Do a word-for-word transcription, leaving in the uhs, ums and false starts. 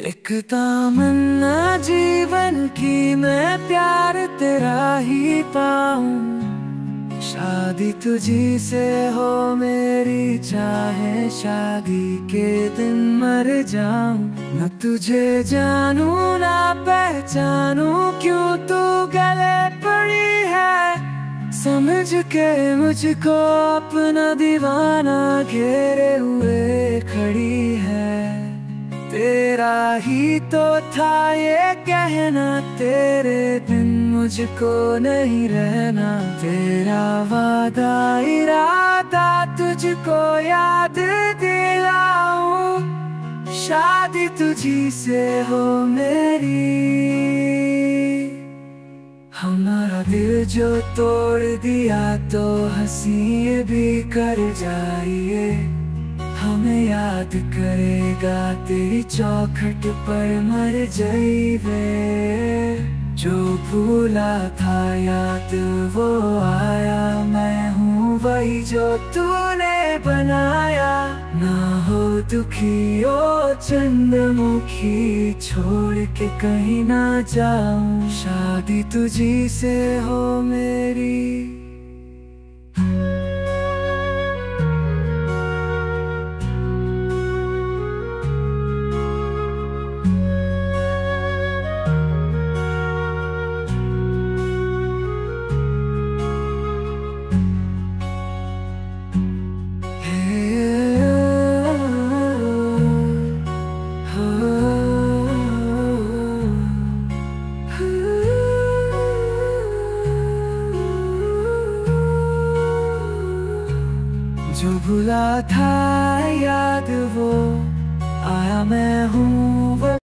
एक तमन्ना जीवन की मैं प्यार तेरा ही पाऊं। शादी तुझी से हो मेरी, चाहे शादी के दिन मर जाऊं। न तुझे जानू ना पहचानू, क्यों तू गले पड़ी है। समझ के मुझको अपना दीवाना घेरे हुए खड़ी है। तेरा ही तो था ये कहना, तेरे बिन मुझको नहीं रहना। तेरा वादा इरादा तुझको याद दिलाऊं। शादी तुझी से हो मेरी। हमारा दिल जो तोड़ दिया तो हंसी भी कर जाइए। हमें याद करेगा तेरी चौखट पर मर जाइए। जो भूला था याद वो आया, मैं हूँ वही जो तूने बनाया। ना हो दुखी ओ चंद्रमुखी, छोड़ के कहीं ना जाऊं। शादी तुझी से हो मेरी। जो भुला था याद वो आया, मैं हूँ